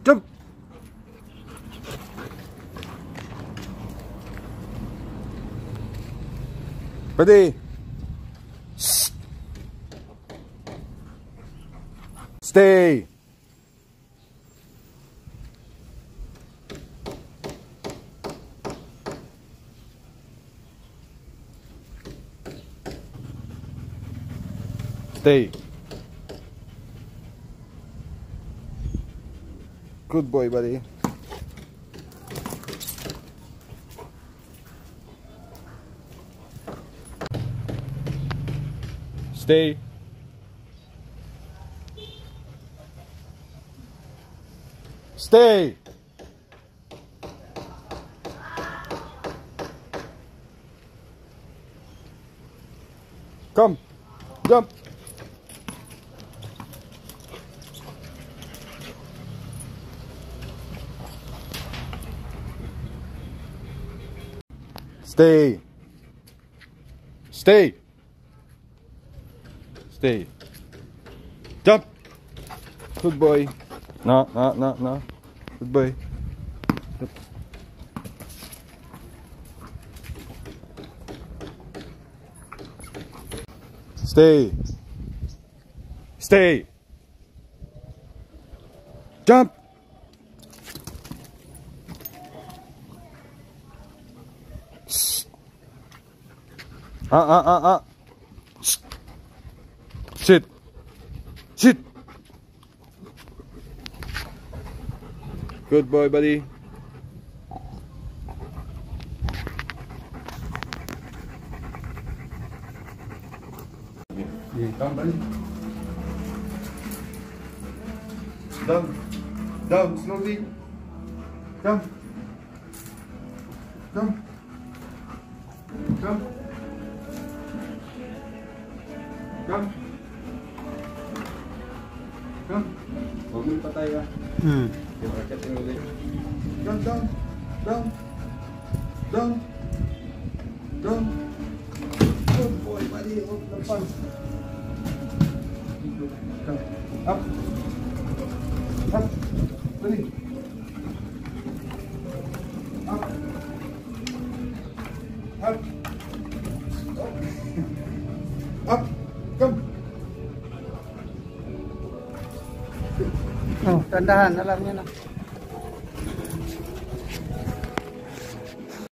Jump. Ready. Stay. Stay. Good boy, buddy. Stay. Stay. Come. Jump. Stay. Stay. Stay. Jump. Good boy. No, no, no, no. Good boy. Jump. Stay. Stay. Jump. Sit. Sit. Good boy, buddy. Yeah, come, buddy. Down. Down, slowly. Come. Come. Come. Come. Come. Huwag mo ipatay ka. Raketin ulit. Down, down. Down. Down. Down. Good boy, buddy. Up the pants. Come. Up. Up. Buddy. Up. Up. Up. Come. Oh, tandahan, alam niyo na.